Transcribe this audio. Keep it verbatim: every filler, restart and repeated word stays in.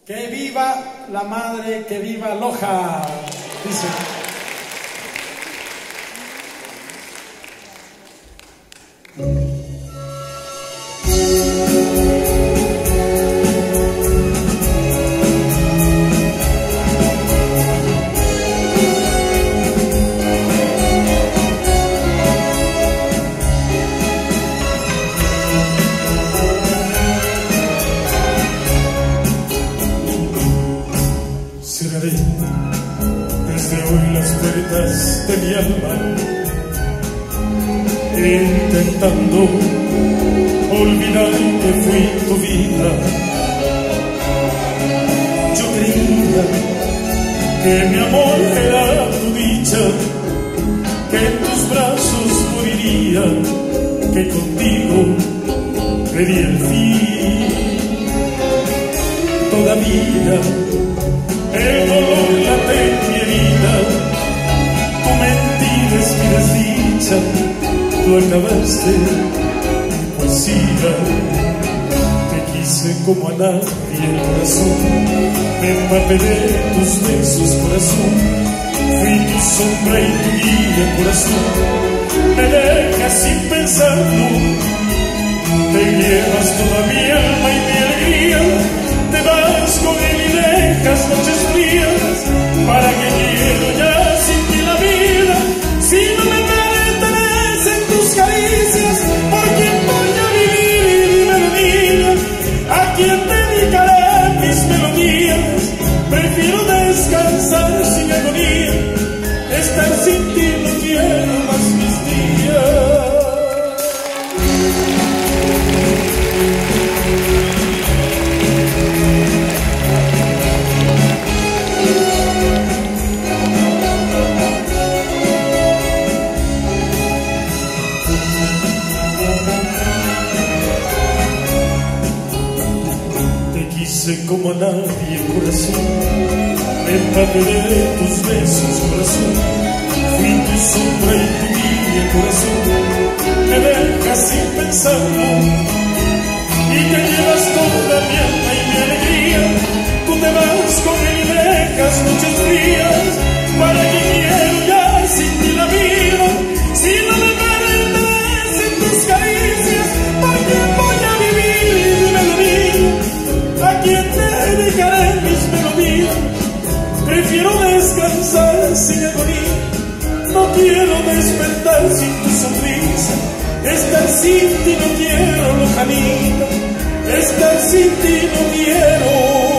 Que viva la madre, que viva Loja, dice. Cerraré desde hoy las puertas de mi alma, intentando olvidar que fui tu vida. Yo creía que mi amor era tu dicha, que en tus brazos moriría, que contigo vería el fin. Todavía el dolor late en mi herida, tu mentira es mi desdicha, tú acabaste mi poesía. Te quise como a nadie, corazón, me empapé de tus besos, corazón, fui tu sombra y tu guía, corazón, me dejas sin pensarlo, te llevas toda mi alma y mi alegría, te vas con él y dejas noches frías. ¿Para qué quiero ya sin ti la vida? Si no me pertenecen tus caricias, ¿por quién voy a vivir? Dímelo, niña, ¿a quién dedicaré mis melodías? Prefiero descansar sin agonía, estar sin ti no quiero más mis días. Como a nadie, corazón, me empapé de tus besos, corazón, fui tu sombra y tu guía, corazón, me dejas sin pensarlo y te llevas toda mi alma y mi alegría, tú te vas con él y dejas noches frías. ¿Para qué quiero ya sin ti la vida? Si no me pertenecen tus caricias, ¿por qué voy a vivir? Dímelo, niña, ¿a quién te dedicaré mis melodías? Prefiero descansar sin agonía, no quiero despertar sin tu sonrisa, estar sin ti no quiero, Lojanita, estar sin ti no quiero.